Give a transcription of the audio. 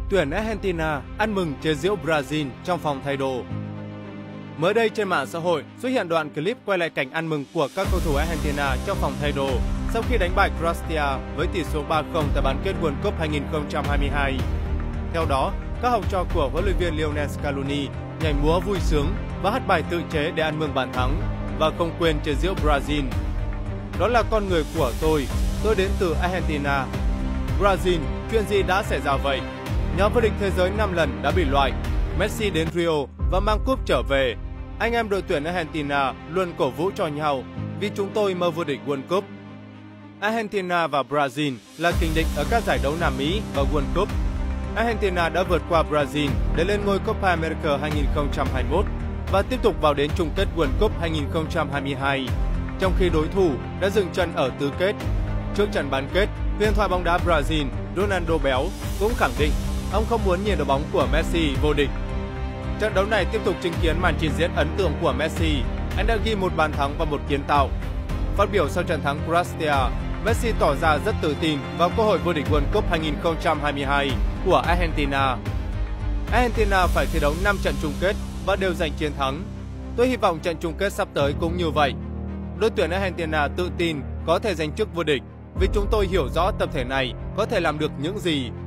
Tuyển Argentina ăn mừng chế giễu Brazil trong phòng thay đồ. Mới đây trên mạng xã hội xuất hiện đoạn clip quay lại cảnh ăn mừng của các cầu thủ Argentina trong phòng thay đồ sau khi đánh bại Croatia với tỷ số 3-0 tại bán kết World Cup 2022. Theo đó, các học trò của huấn luyện viên Lionel Scaloni nhảy múa vui sướng và hát bài tự chế để ăn mừng bàn thắng và không quên chế giễu Brazil. Đó là con người của tôi đến từ Argentina. Brazil, chuyện gì đã xảy ra vậy? Nhà vô địch thế giới 5 lần đã bị loại. Messi đến Rio và mang cúp trở về. Anh em đội tuyển Argentina luôn cổ vũ cho nhau vì chúng tôi mơ vô địch World Cup. Argentina và Brazil là kình địch ở các giải đấu Nam Mỹ và World Cup. Argentina đã vượt qua Brazil để lên ngôi Copa America 2021 và tiếp tục vào đến chung kết World Cup 2022, trong khi đối thủ đã dừng chân ở tứ kết. Trước trận bán kết, huyền thoại bóng đá Brazil Ronaldo Béo cũng khẳng định ông không muốn nhìn đội bóng của Messi vô địch. Trận đấu này tiếp tục chứng kiến màn trình diễn ấn tượng của Messi. Anh đã ghi một bàn thắng và một kiến tạo. Phát biểu sau trận thắng Croatia, Messi tỏ ra rất tự tin vào cơ hội vô địch World Cup 2022 của Argentina. Argentina phải thi đấu 5 trận chung kết và đều giành chiến thắng. Tôi hy vọng trận chung kết sắp tới cũng như vậy. Đội tuyển Argentina tự tin có thể giành chức vô địch vì chúng tôi hiểu rõ tập thể này có thể làm được những gì